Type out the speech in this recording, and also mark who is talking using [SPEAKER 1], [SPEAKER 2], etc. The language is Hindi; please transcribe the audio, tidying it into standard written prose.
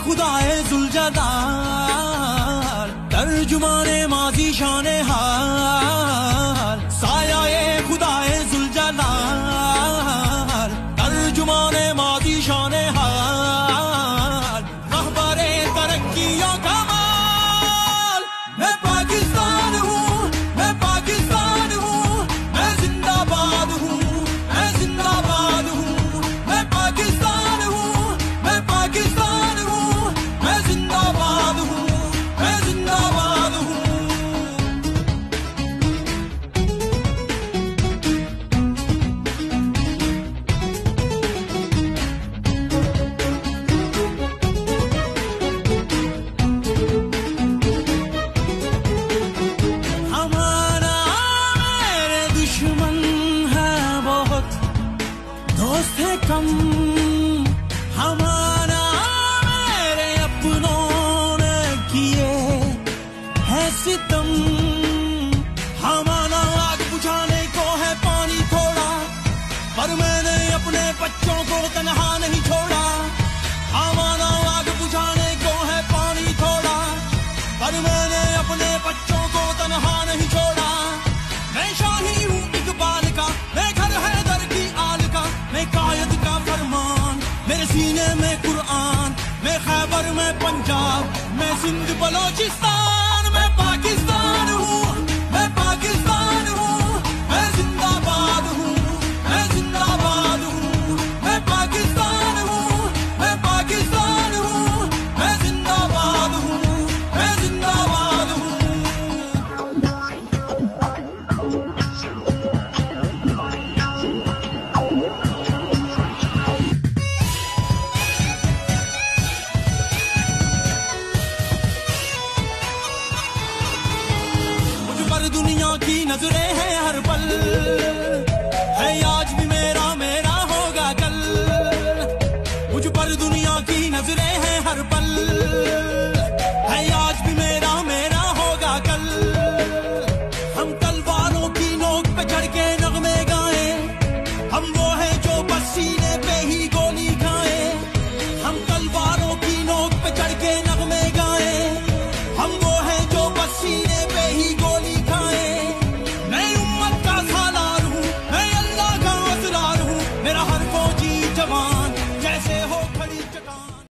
[SPEAKER 1] खुदाए जुल्जलाल, तर्जुमाने माजी शाने हाल। सायाए खुदाए जुल्जलाल, तर्जुमाने माजी शाने हाल। रहबरे तरक्कियों का माल। मैं पाकिस्तान हूँ, मैं पाकिस्तान हूँ, मैं जिंदाबाद हूँ, मैं जिंदाबाद हूँ। मैं पाकिस्तान हूँ, मैं पाकिस्तान हूँ, मैं जिंदाबाद हूँ, मैं जिंदाबाद हूँ। हमारा मेरे दुश्मन है बहुत, दोस्त है कम। हमारा मेरे अपनों ने किए है सितम। हमारा आग बुझाने को है पानी थोड़ा, पर मैंने अपने बच्चों को तन्हा नहीं छोड़ा। हमारा आग बुझाने को है पानी थोड़ा, पर मैंने अपने बच्चों को तन्हा नहीं छोड़ा। मैं शाही हूँ इकबाल का, मैं घर हैदर की आल का, मैं कायद का फरमान, मेरे सीने में कुरान। मैं खैबर में पंजाब, मैं सिंध बलोचिस्तान।